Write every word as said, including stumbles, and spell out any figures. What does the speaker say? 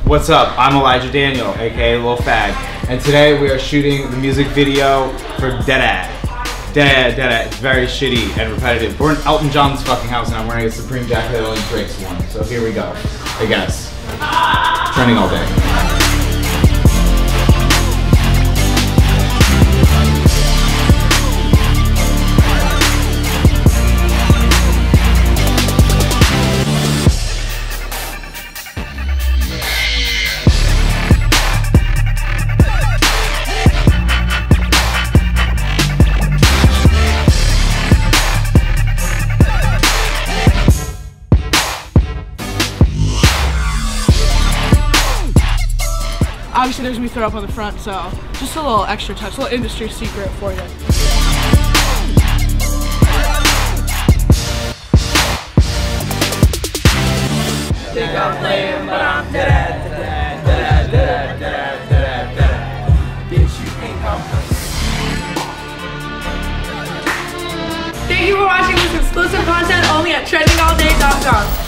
What's up? I'm Elijah Daniel, aka Lil Fag, and today we are shooting the music video for Dead Dead Dead It's very shitty and repetitive. We're in Elton John's fucking house and I'm wearing a Supreme jacket that only breaks one. So here we go. I guess. Trending all day. Obviously there's gonna be throw up on the front, so just a little extra touch, a little industry secret for you. Think I'm playing, but I'm dead, dead, dead, dead, dead, dead, dead. Bitch, you think I'm Thank you for watching this exclusive content only at trending all day dot com.